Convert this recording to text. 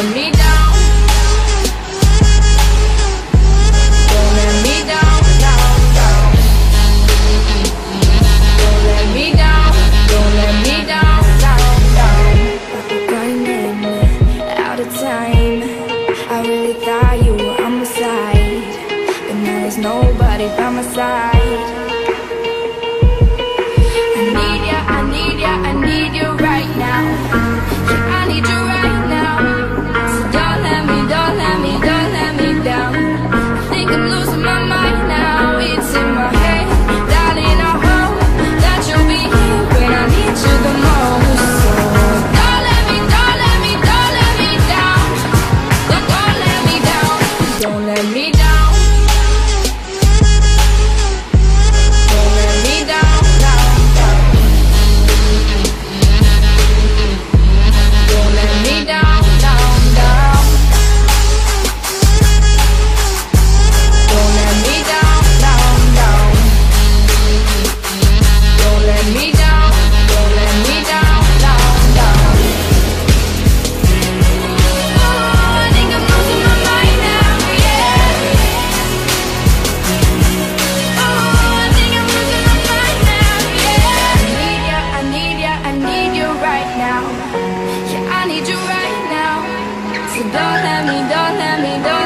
let me down. Don't let me down, down, down. Don't let me down. Don't let me down, down, down. Running out of time. I really thought you were on my side, but now there's nobody by my side. I need ya, I need ya, I need you right now. Yeah, I need you right now. So don't let me, don't let me, don't let me down. I think I'm losing my mind now. It's in my head, darling, I hope that you'll be here when I need you the most. So don't let me, don't let me, don't let me down. Don't let me down. Don't let me down. Don't let me down, down, down. Don't let me down, down, down. Don't let me down, down, down. Don't let me down, don't let me down, down, down. Oh, I think I'm losing my mind now, yeah. Oh, I think I'm losing my mind now, yeah. I need ya, I need ya, I need you right now. Yeah, I need you right now. So don't let me, don't let me, don't